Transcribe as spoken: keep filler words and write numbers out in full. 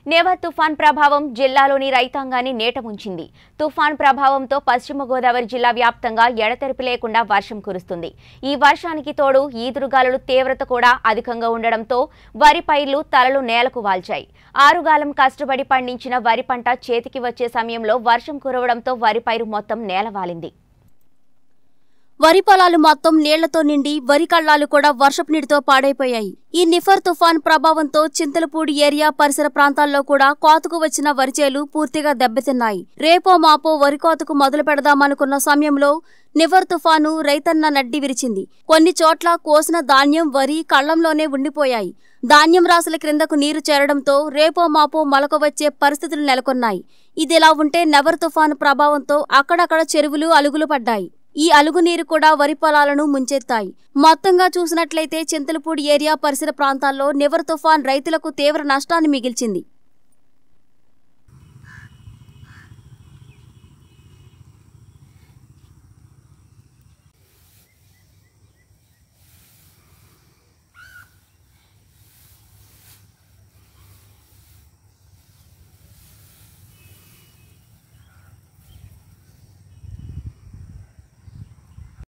నేవా తుఫాన్ ప్రభావం జిల్లాలోని రైతాంగాన్ని నేటముంచింది. తుఫాన్ ప్రభావంతో పశ్చిమ గోదావరి జిల్లా వ్యాప్తంగా ఎడతెరిపి లేకుండా వర్షం కురుస్తుంది. ఈ వర్షానికి తోడు ఈదురుగాలుల తీవ్రత కూడా అధికంగా ఉండడంతో వరి పైర్లు తలలు నేలకు వాల్చాయి. ఆరుగాలం కష్టపడి పండించిన వరి పంట చేతికి వచ్చే సమయంలో వర్షం కురవడంతో వరి పైరు మొత్తం నేలవాలింది. వరి పొలాలు మొత్తం నీళ్లతో నిండి వరి కళ్ళాలు కూడా వర్షపు నీటితో పాడైపోయాయి. ఈ నిఫర్ తుఫాన్ ప్రభావంతో చింతలపూడి ఏరియా పరిసర ప్రాంతాల్లో కూడా కోతకు వచ్చిన వరిచేలు పూర్తిగా దెబ్బతిన్నాయి. రేపో మాపో వరి కోతకు మొదలు పెడదామనుకున్న సమయంలో నిఫర్ తుఫాను రైతన్న నడ్డి విరిచింది. కొన్ని చోట్ల కోసిన ధాన్యం వరి కళ్లంలోనే ఉండిపోయాయి. ధాన్యం రాసుల క్రిందకు నీరు చేరడంతో రేపో మాపో మొలక వచ్చే పరిస్థితులు నెలకొన్నాయి. ఇదిలా ఉంటే నిఫర్ తుఫాను ప్రభావంతో అక్కడక్కడ చెరువులు అలుగులు పడ్డాయి. ఈ అలుగు నీరు కూడా వరి పొలాలను ముంచెత్తాయి. మొత్తంగా చూసినట్లయితే చింతలపూడి ఏరియా పరిసర ప్రాంతాల్లో నివర్ తుఫాన్ రైతులకు తీవ్ర నష్టాన్ని మిగిల్చింది.